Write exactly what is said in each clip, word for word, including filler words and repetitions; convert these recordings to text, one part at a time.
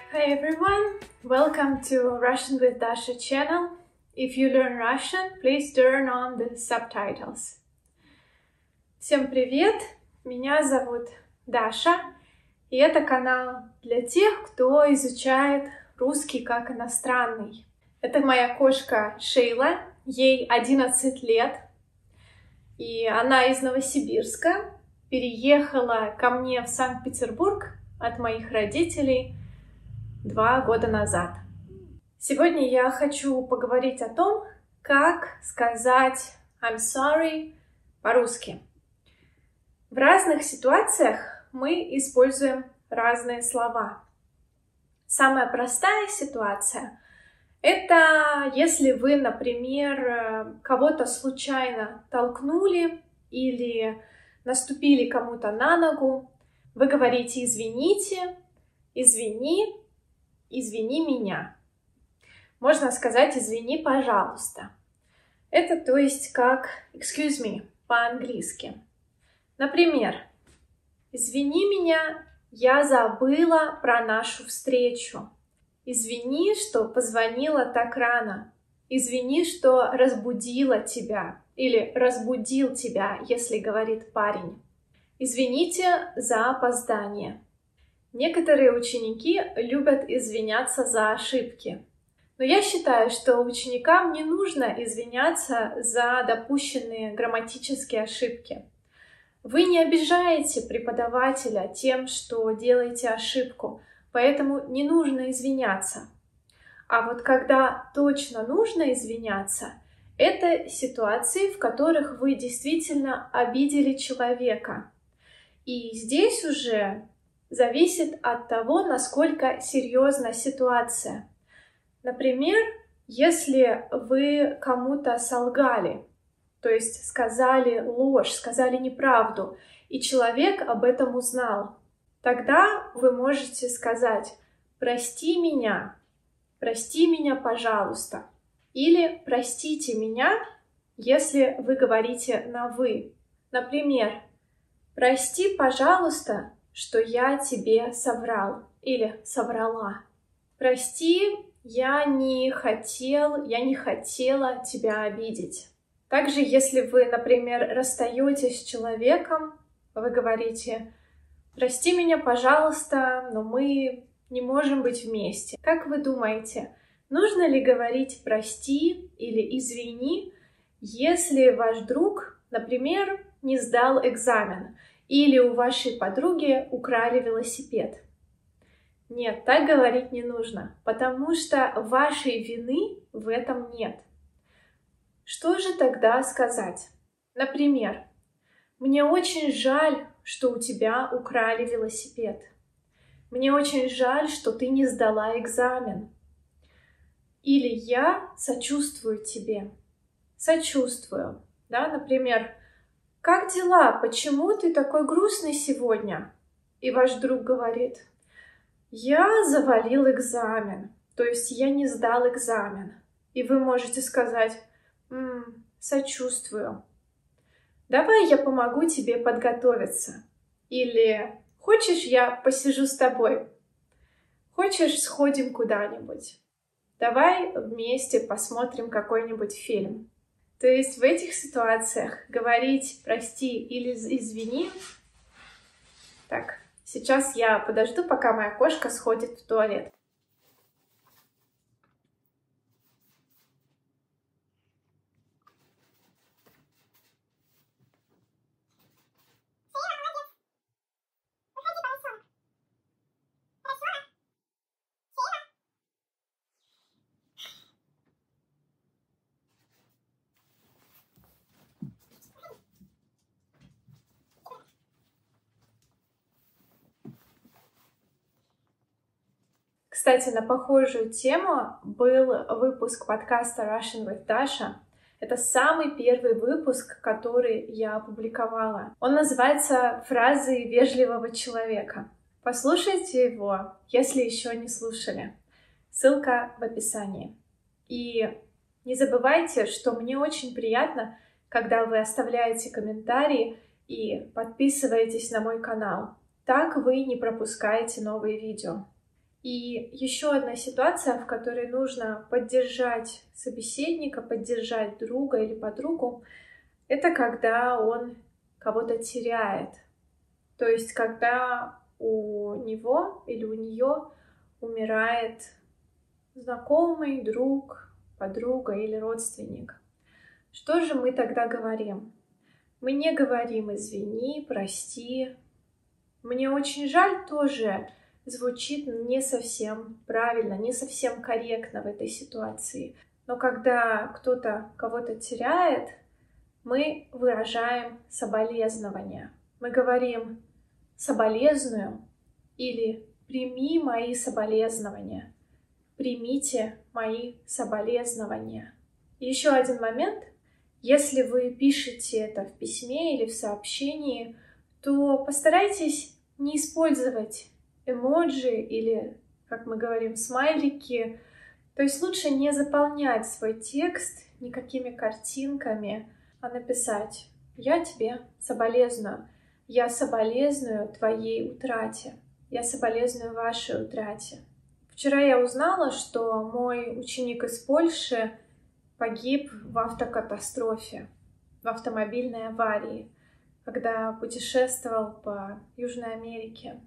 Hi everyone, welcome to Russian with Dasha channel. If you learn Russian, please turn on the subtitles. Всем привет, меня зовут Даша, и это канал для тех, кто изучает русский как иностранный. Это моя кошка Шейла, ей одиннадцать лет, и она из Новосибирска, переехала ко мне в Санкт-Петербург от моих родителей два года назад. Сегодня я хочу поговорить о том, как сказать I'm sorry по-русски. В разных ситуациях мы используем разные слова. Самая простая ситуация — это если вы, например, кого-то случайно толкнули или наступили кому-то на ногу, вы говорите «извините», «извини», «извини меня». Можно сказать «извини, пожалуйста». Это то есть как excuse me по-английски. Например, «Извини меня, я забыла про нашу встречу». «Извини, что позвонила так рано». «Извини, что разбудила тебя» или «разбудил тебя», если говорит парень. «Извините за опоздание». Некоторые ученики любят извиняться за ошибки. Но я считаю, что ученикам не нужно извиняться за допущенные грамматические ошибки. Вы не обижаете преподавателя тем, что делаете ошибку, поэтому не нужно извиняться. А вот когда точно нужно извиняться, это ситуации, в которых вы действительно обидели человека. И здесь уже зависит от того, насколько серьезна ситуация. Например, если вы кому-то солгали, то есть сказали ложь, сказали неправду, и человек об этом узнал, тогда вы можете сказать «прости меня», «прости меня, пожалуйста», или «простите меня», если вы говорите на «вы». Например, «прости, пожалуйста, что я тебе соврал» или «соврала». «Прости, я не хотел, я не хотела тебя обидеть». Также, если вы, например, расстаетесь с человеком, вы говорите «прости меня, пожалуйста, но мы не можем быть вместе». Как вы думаете, нужно ли говорить «прости» или «извини», если ваш друг, например, не сдал экзамен или у вашей подруги украли велосипед? Нет, так говорить не нужно, потому что вашей вины в этом нет. Что же тогда сказать? Например, «Мне очень жаль, что у тебя украли велосипед». «Мне очень жаль, что ты не сдала экзамен». Или «Я сочувствую тебе». Сочувствую. Да? Например, «Как дела? Почему ты такой грустный сегодня?» И ваш друг говорит «Я завалил экзамен», то есть «я не сдал экзамен». И вы можете сказать «М, сочувствую». «Давай я помогу тебе подготовиться». Или «Хочешь, я посижу с тобой?» «Хочешь, сходим куда-нибудь?» «Давай вместе посмотрим какой-нибудь фильм». То есть в этих ситуациях говорить «прости» или «извини». Так, сейчас я подожду, пока моя кошка сходит в туалет. Кстати, на похожую тему был выпуск подкаста Russian with Dasha. Это самый первый выпуск, который я опубликовала. Он называется «Фразы вежливого человека». Послушайте его, если еще не слушали. Ссылка в описании. И не забывайте, что мне очень приятно, когда вы оставляете комментарии и подписываетесь на мой канал. Так вы не пропускаете новые видео. И еще одна ситуация, в которой нужно поддержать собеседника, поддержать друга или подругу, это когда он кого-то теряет. То есть, когда у него или у нее умирает знакомый, друг, подруга или родственник. Что же мы тогда говорим? Мы не говорим «извини», «прости». Мне очень жаль тоже звучит не совсем правильно, не совсем корректно в этой ситуации. Но когда кто-то кого-то теряет, мы выражаем соболезнования. Мы говорим «соболезную» или «прими мои соболезнования», «примите мои соболезнования». И еще один момент. Если вы пишете это в письме или в сообщении, то постарайтесь не использовать эмоджи или, как мы говорим, смайлики. То есть лучше не заполнять свой текст никакими картинками, а написать «Я тебе соболезную», «Я соболезную твоей утрате», «Я соболезную вашей утрате». Вчера я узнала, что мой ученик из Польши погиб в автокатастрофе, в автомобильной аварии, когда путешествовал по Южной Америке.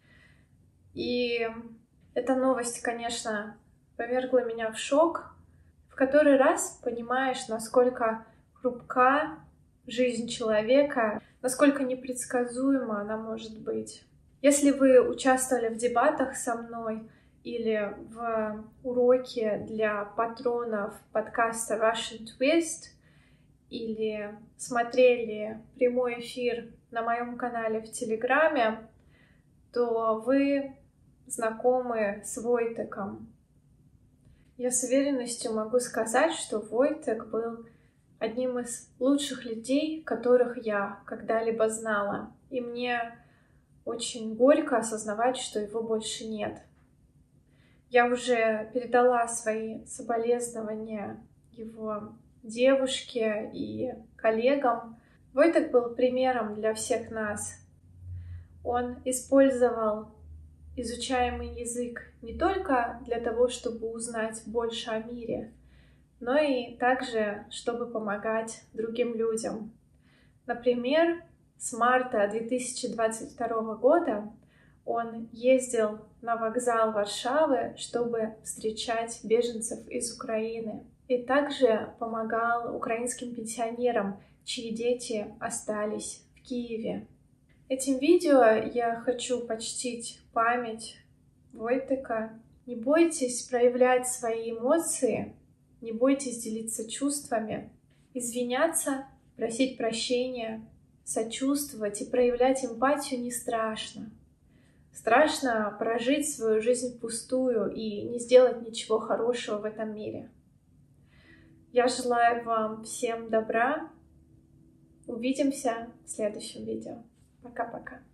И эта новость, конечно, повергла меня в шок. В который раз понимаешь, насколько хрупка жизнь человека, насколько непредсказуема она может быть. Если вы участвовали в дебатах со мной или в уроке для патронов подкаста Russian Twist, или смотрели прямой эфир на моем канале в Телеграме, то вы знакомы с Войтеком. Я с уверенностью могу сказать, что Войтек был одним из лучших людей, которых я когда-либо знала. И мне очень горько осознавать, что его больше нет. Я уже передала свои соболезнования его девушке и коллегам. Войтек был примером для всех нас. Он использовал изучаемый язык не только для того, чтобы узнать больше о мире, но и также, чтобы помогать другим людям. Например, с марта две тысячи двадцать второго года он ездил на вокзал Варшавы, чтобы встречать беженцев из Украины. И также помогал украинским пенсионерам, чьи дети остались в Киеве. Этим видео я хочу почтить память Войтека. Не бойтесь проявлять свои эмоции, не бойтесь делиться чувствами, извиняться, просить прощения, сочувствовать и проявлять эмпатию не страшно. Страшно прожить свою жизнь впустую и не сделать ничего хорошего в этом мире. Я желаю вам всем добра. Увидимся в следующем видео. Пока-пока.